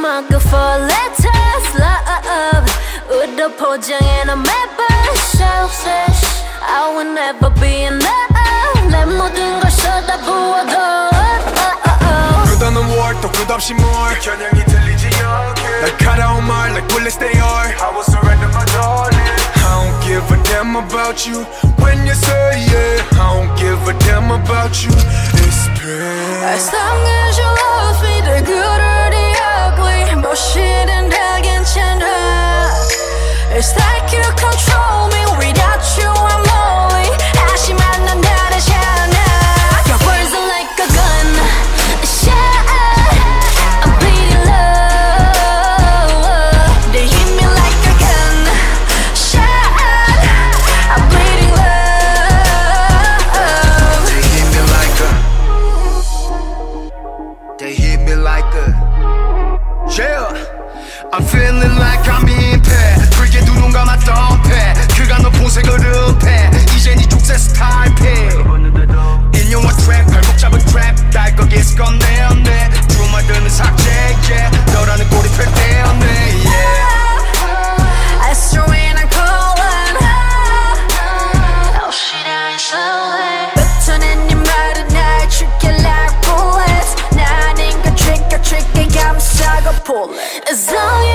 my good for letters, love. 우도 포장해 너 매번 selfish. I will never be enough. 내 모든 걸 쏟아부어도 끝없는 war 또 끝없이 more 겨냥이 들리지 않게 날카로운 말 like bullets they are I will surrender my darling. I don't give a damn about you when you say yeah. I don't give a damn about you. It's pain. As long as you love me, the good or the ugly, 무엇이든 다 괜찮아. It's like you control me. Without you I'm lonely. 하지만 난 다르잖아. Your words are like a gun, a shot. I'm bleeding love. They hit me like a gun, shot. I'm bleeding love. They hit me like a. They hit me like a. Yeah. I'm feeling like I'm in pain. 그게 두 눈 감았던 패 그가 너 보색을 흡해 이제 네 족쇄 스타일 패 인용어 트랩 발목 잡은 트랩 날 거기서 꺼내었네 주말드는 삭제 yeah. 너라는 꼬리표 떼었네 yeah. I swear when I'm calling. Oh shit I ain't slowly. 뱉어낸 네 말은 날 죽게 like bullets. 난 인간 trigger 감싸고 pull it. As long